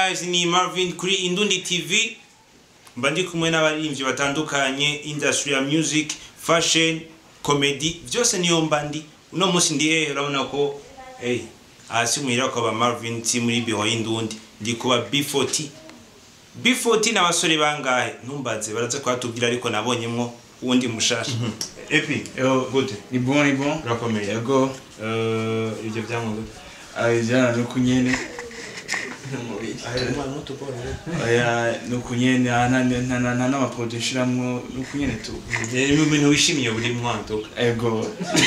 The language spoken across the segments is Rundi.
guys, ni Marvin kuri Indundi TV. Mbandi kumwe n'abaririmbyi batandukanye, industry ya music, fashion, comedy, byose niyo mbandi. Uno munsi ndi urabona ko hasi mwira ko ba Marvin ti muri biho y'Indundi. Ndi kuba B40. B40 n'abasore bangahe ntumbaze baraza kwatubwira ariko nabonyemwo uwundi mushasha. Epi, good. Ni bon. Rakomeye. Yego. Ibyo byangombwa. Ajana no kunyene. Aya no kunyene nta n'amaproductionamwo no kunyene tu. Mu bintu wishimiye buri mwanto. Ego.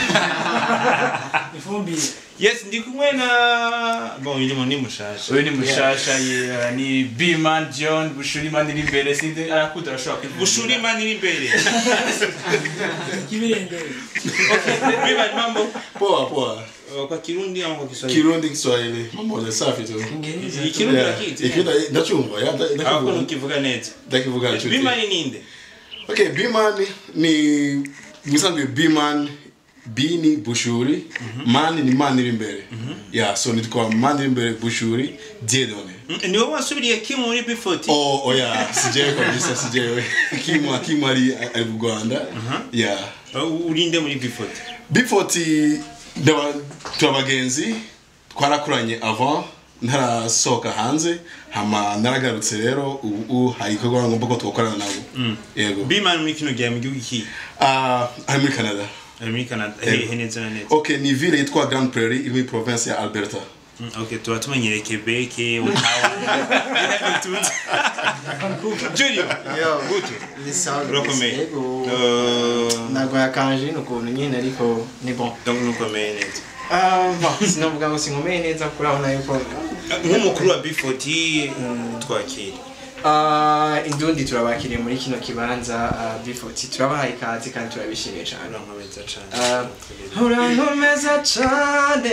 Ifumbi. Yes, ndi kumwe na bon yimo ni mushasha. Uyu ni mushasha ni Biman John Bushuriman iri imbere sinde arakuta arashaka Bushuriman iri imbere. Kibirenge. Okay, Biman mambo. Poa. Kwa Kirundi au kwa Kiswahili? Kirundi Kiswahili. Mambo ni safi tu. Kirundi akiti. Ikida ndachumva ya ndakivuga. Ukivuga neza. Ndakivuga neza. Biman ni ninde? Okay, Biman ni mwisanzwe Biman Bini Bushuri, man ni man iri imbere. Yeah, so nitwa man iri imbere Bushuri Diedone. Ni wowe wasubiriye Kimu muri B40? Oh yeah, sijewe kabisa sijewe. Kimu ari mu Rwanda. Yeah. Urinde muri B40? B40 turabagenzi twarakuranye avant ntarasohoka hanze hama naragarutse rero ubu hari ikorwa ngomba ko twakorana nabo. Yego. Biman muri kino gihe mu gihugu ki? Ari muri Canada. Neza na neza. Okay, ni ville yitwa Grand Prairie iri muri province ya Alberta. Okay, tuba tumenyereye Quebec, Ottawa. Junior. Yo, good. Ni sawa. Rakomeye. Nago yakanje nukuntu nyine ariko ni bon. Donc nukomeye neza. Sinavuga ngo sinkomeye neza kuri aho nayo ko. Nk'umukuru wa B40 twakira. Indundi turabakiriye muri kino kibanza B40 turabahaye ikaze kandi turabishimiye cyane. Urankomeza cyane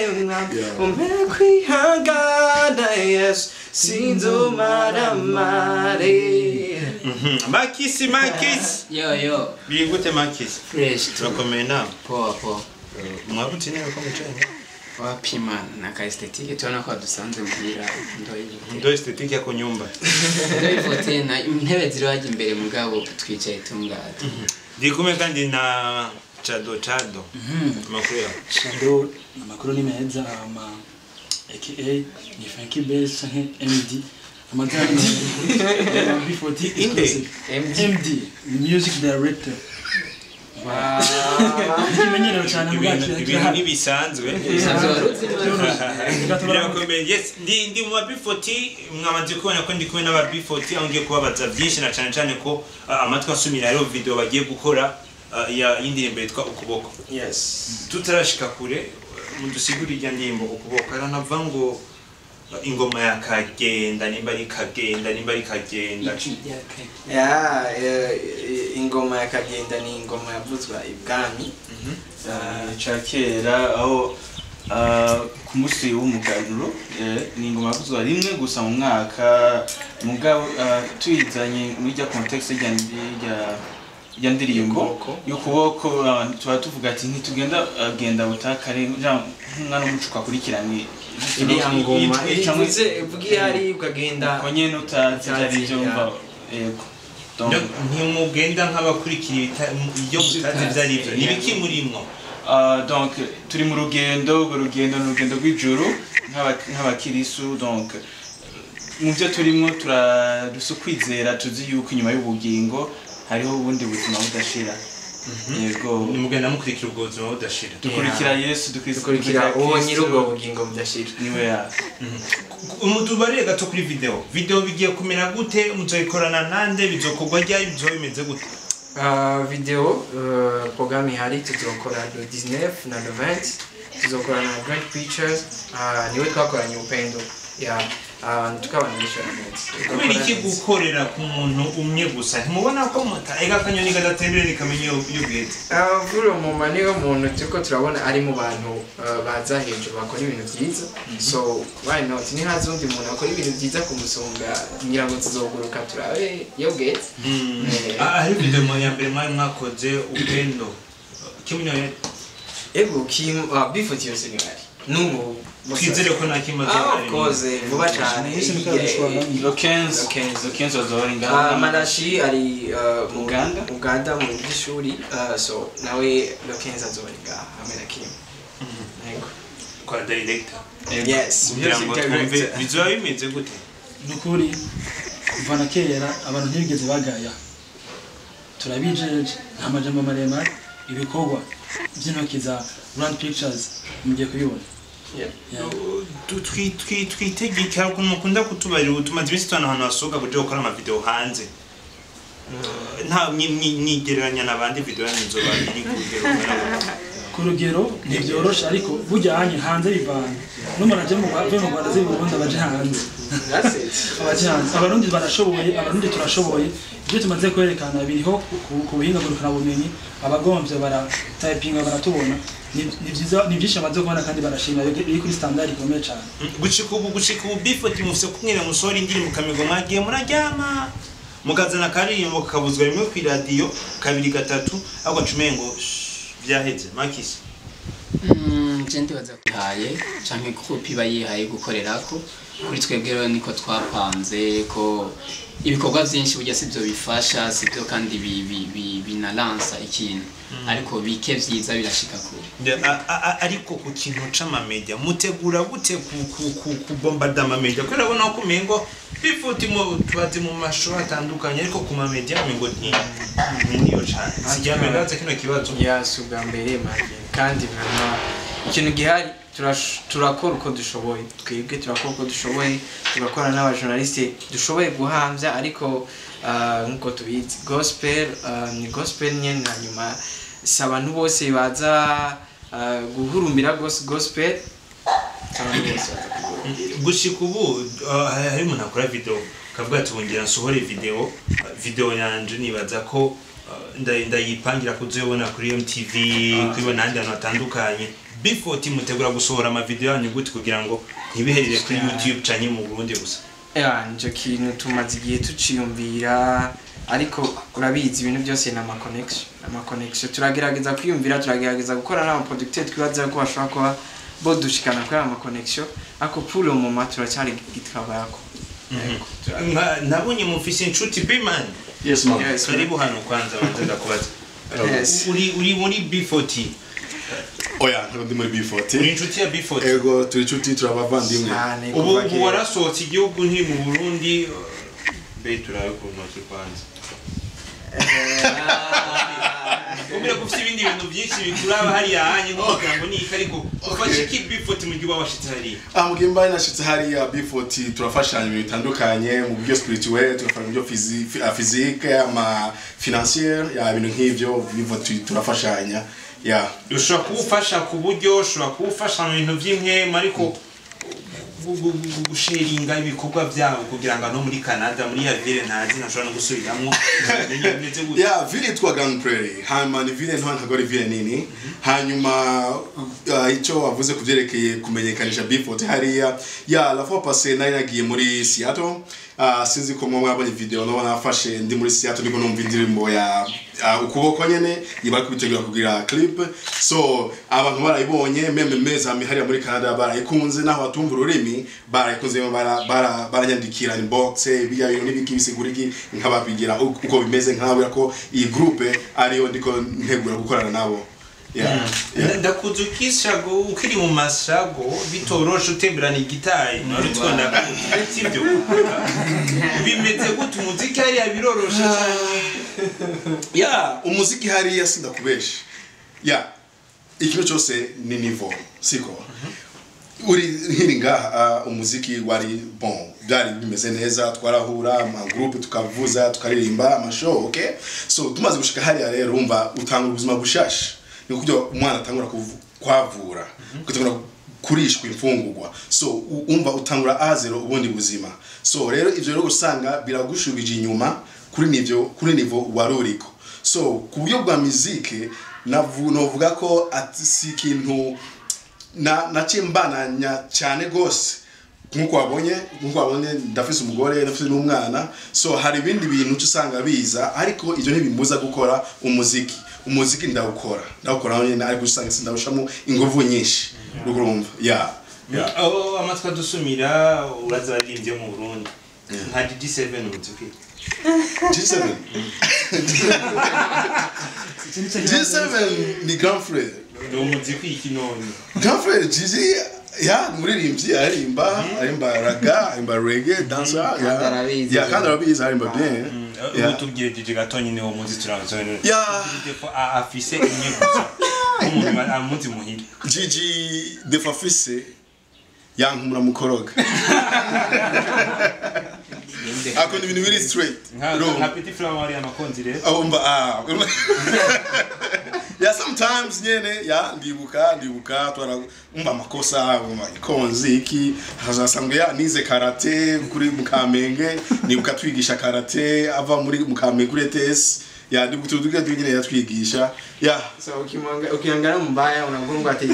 umekwihangana yes sinzomara mare. Makis. Yo. Bigute Makis? Fresh. Turakomeye na. Poa. Mwabuti nero ko mucanye. Wapima na ka esthetique tuona kwa dusanze mugira ndo esthetique yako nyumba. Ndo ifote na intebe ziri waje imbere mugabo twicaye tungata. Ndikume kandi na Chado. Makuru ya. Chado amakuru ni meza aka ni Frankie Bass MD amazina ni B40 MD music director. Kimenyero cyane ibintu nibisanzwe. Yes, ndi mu B40 mwamaze kubona ko ndi kumwe n'aba B40 aho ngiye kubabaza byinshi na cyane ko amatwi asumira rero video bagiye gukora ya indirimbo yitwa Ukuboko. Yes. Tutarashika kure mudusigurira indirimbo Ukuboko aranava ngo ingoma yakagenda nimba ari kagenda. Ingoma yakagenda ni ingoma yavuzwa ibwami Chakera aho ku musi w'umuganuro ni ingoma yavuzwa rimwe gusa mu mwaka mugabo tuyizanye muri ya context ya ndirimbo y'Ukuboko tuba tuvuga ati ntitugenda butakare nk'umwana w'umucuka kurikiranye iri ngoma ivuze vugi hari ukagenda konyene utazari byo mva yego ntimugenda nk'abakurikira iyo mutazi byari byo nibiki murimwo. Donc turi mu rugendo rw'ijuru nk'abakirisu donc mu byo turimo turadusukwizera tuzi yuko inyuma y'ubugingo hariho ubundi buzima budashira. Yego nimugenda mukurikira ubwo buzima budashira. Dukurikira Yesu dukurikira uwo nyir'ubwo bugingo budashira niwe ya. Umutubare gato kuri video bigiye kumera gute muzoyikorana nande bizokorwa ryari bizomeze gute? Video programme ihari tuzokora le 19 na le 20 tuzokora na Great Pictures niwe twakoranye Upendo ya tukabanisha neza. Kubera iki gukorera ku muntu umwe gusa ntimubona ko ega kanyoni gadatembere nikamenya y'ubwete? Vuro mu mani yo muntu tuko turabona ari mu bantu baza hejuru bakora ibintu byiza, so why not ni hazundi muntu akora ibintu byiza kumusonga ngira ngo tuzoguruka turabe y'ubwete. Ari video ya mbere mwakoze Upendo kimwe ego B40 yose ni bari n'ubu twizere ko nta kimaze of course vuba cyane Lokenzo bazobari ngaha Marashi ari Uganda mu by'ishuri so nawe Lokenzo azobari ngaha hamwe na Kim yego kwa director yes kugira ngo twumve bizoba bimeze gute nukuri kuva na kera abantu ntibigeze bagaya turabijeje nta majambo maremare ibikorwa by'intoki za Brand Pictures mugiye kubibona twitegeka ukuntu mukunda kutubarira tumaze iminsi tubana ahantu hasohoka kuja gukora amavideo hanze nta nigereranya n'abandi video yanzoba iri ku rugero ntibyoroshe ariko bujyanye hanze bivana n'umuntu aje mu Rwanda z'i Burundi abaje hanze abarundi barashoboye abarundi turashoboye ibyo tumaze kwerekana biriho ku buhinga ngurukanabumenyi abagombye baratypinga baratubona ni byinshi amaze kubona kandi barashima biri kuri standard ikomeye cyane gushika ubu Bifoti mufise kumwira musori indirimbo kamigo mwagiye muraryama mugazana karirimbo kakabuzwa rimwe ku radio kabiri gatatu ahubwo cumengo byaheze makisi je ndibaza kuhaye canke groupe bayihaye gukorerako kuri twebwe rero niko twapanze ko ibikorwa byinshi burya sibyo bifasha sibyo kandi binalansa ikintu ariko bike vyiza birashika kure ariko ku kintu c'amamedia mutegura gute ku bombarda amamedia ko urabona ko mengo Bifoti mu tubazi mu mashuri atandukanye ariko ku mamedia mengo niyo cyane sijyame ndaze kino kibazo yasuga mbere manje kandi mwana ikintu gihari turakora uko dushoboye twebwe turakora uko dushoboye tugakora n'abajournaliste dushoboye guhamvya ariko nkuko tubizi gospel ni gospel nyene hanyuma abantu bose baza guhurumbira gospel gushika ubu hari umuntu akora video kavuga ati wongera nsohore video yanje nibaza ko ndayipangira kuzobona kuri MTV kwibona handi hantu hatandukanye Bifoti mutegura gusohora ama video yanyu gute kugira ngo ntibiherere kuri YouTube canke mu Burundi gusa nico kintu tumaze igihe tuciyumvira ariko urabizi ibintu byose na ama connection turagerageza kwiyumvira turagerageza gukora n'ama producteur twibaza ko bashobora kuba bo dushikana kuri ama connection ako pour le moment turacyari gitwabayako nabonye mufise inshuti Bman yes ma'am karibu hano kwanza wanzenda kubaza uri muri Bifoti oya ndi muri Bifoti uri inshuti ya Bifoti ego turi inshuti turabavandimwe ubu warasohotse igihugu nti mu Burundi be turaye ku ntoki kwanza Umira kufite ibindi bintu byinshi bikuraba hari yahanye nk'ukugira ngo ni ikariko ufashe ki Bifoti mu gihe washitse hari mugimba nashitse hari ya Bifoti turafashanya ibintu bitandukanye mu buryo spirituel turafanya mu buryo physique ama financier ya ibintu nk'ivyo Bifoti turafashanya ya ushobora kuwufasha ku buryo ushobora kuwufasha mu bintu by'inkema ariko gusharinga ibikorwa byabo kugira ngo no muri Canada muri ya ville ntazi nashobora no gusubiramwo ya ville twa Grand Prairie hanyuma ni ville ntabwo ari ville nini hanyuma icyo wavuze kuvyerekeye kumenyekanisha Bifoti hariya ya la fois passée nari nagiye muri Seattle sinzi ko mwabonye video no nafashe ndi muri Seattle niko numva indirimbo ya ukuboko nyene yibara kubitegura kugira clip so abantu barayibonye meme meza hariya muri Canada barayikunze naho batumva ururimi barayikunze baranyandikira inbox biya bintu nibiki bisiguriki nkababigira uko bimeze nkabura ko iyi groupe ariyo ndiko ntegura gukorana nabo ndakuzukisha go ukiri mu mashago bitoroshe utemberana igitari nari twonda sibyo bimeze gute umuziki hari abiroroshe cyane umuziki hari yasinda kubesha ikintu cyose ni niveau siko uri hiringa umuziki wari bon byari bimeze neza twarahura ama groupe tukavuza tukaririmba ama show okay so tumaze gushika hari rero umva utanga ubuzima bushasha ni kujya umwana atangura kwavura kutangura kurishwa imfungurwa so umva utangura azero ubundi buzima so rero ivyo rero gusanga biragushubije inyuma kuri nivo waruriko so ku buryo bwa muziki novuga ko si ikintu nacimbana cyane gose nkuko wabonye ndafise umugore ndafise n'umwana so hari ibindi bintu usanga biza ariko ivyo ntibimuza gukora umuziki umuziki ndawukora nyine ariko usanga sindawushamo ingufu nyinshi urumva aho amatwi adusumira uraza baririmbye mu Burundi nka G7 umuziki G7 ni grand frère ni umuziki ikinoni grand frère Gigi ya muririmbyi arimba raga arimba reggae dancer ya kandi arabizi arimba bien utubwire Gigi gatonyi ni wo muzi turanzone afise inyeguza umuntu amuzi muhira Gigi defa afise yankumura mukoroga akoni ibintu biri straight nka petit frère Maria makonzi rero sometimes nyene ndibuka twara amakosa ikonzi iki hazasanga nize karate kuri Mukamenge nibuka twigisha karate ava muri Mukamenge kuri ETS ndibuka nyene yatwigisha so ukiyangana mbaya unagonga ati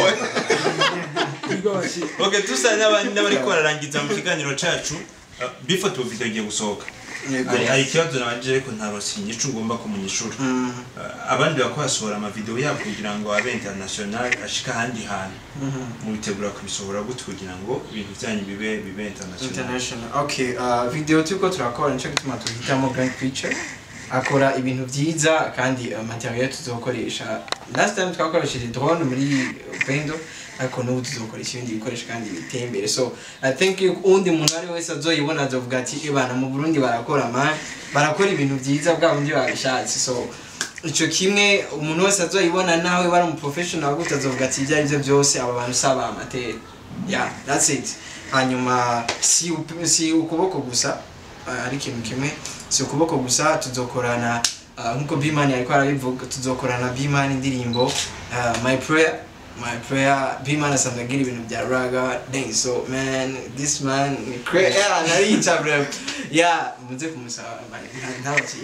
okay tusa n'abari ko bararangiza mu kiganiro cacu before to video ngiye gusohoka ari kibazo nabaje ko ntarosinye cyo ngomba kumunyishura abandi bakwasora ama video yabo kugira ngo abe international ashika handi hantu mu bitegura kubisohora gute kugira ngo ibintu byanyu bibe international okay video tuko turakora nico gituma tuhitamo Grand Picture akora ibintu byiza kandi material tuzokoresha last time twakoresheje drone muri Pendo ariko n'ubu tuzokoresha ibindi bikoresho kandi biteye imbere so I think undi muntu ari wese azoyibona azovuga ati ibana mu Burundi barakora ibintu byiza bwa bundi babishatse so ico kimwe umuntu wese azoyibona nawe bari mu professional gute azovuga ati ibyo aribyo byose aba bantu saba amateur that's it hanyuma si ukuboko gusa ari ikintu kimwe si ukuboko gusa tuzokorana nkuko Bman ariko arabivuga tuzokorana Bman indirimbo my prayer Bman asandagira ibintu bya raga dang so man this man narica bro muze kumusaba ntabaki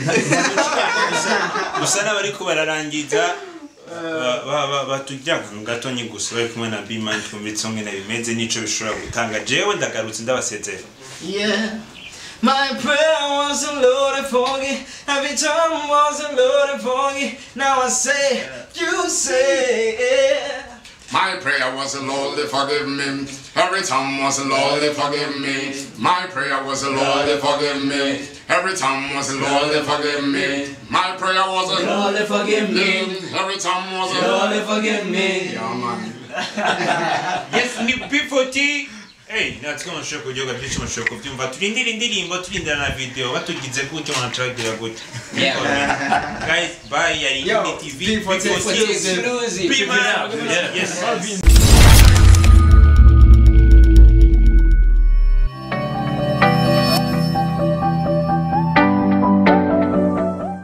usana bari ko bararangiza batujya gatonyi gusa bari kumwe na Bman twumvitse ngene bimeze nico bishobora gutanga jewe ndagarutse ndabasezera My prayer wasn't Lord forgive. Every time wasn't Lord forgive. Now I say, you say. My prayer was Lord forgive me. Every time was Lord forgive me. My prayer was Lord forgive me. Every time was Lord forgive me. My prayer was Lord forgive me. Every time was Lord forgive me. Yeah man. Yes, ni P40. Hey, natwe mashoko kujoga byinshi mashoko byumva turindira indirimbo turindira na video batugize gute manatragira gute. Guys, bye ya Induni TV. P40 exclusive. Yes.